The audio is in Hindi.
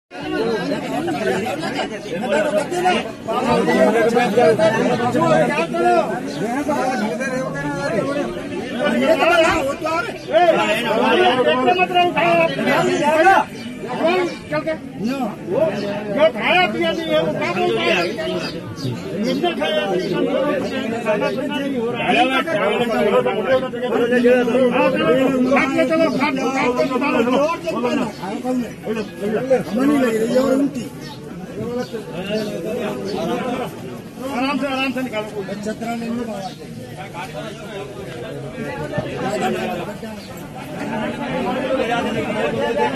जो खाया पिया नहीं है वो क्या बोलता है? जिसने खाया नहीं हो रहा है। आराम से निकालो। छतरा ले लो।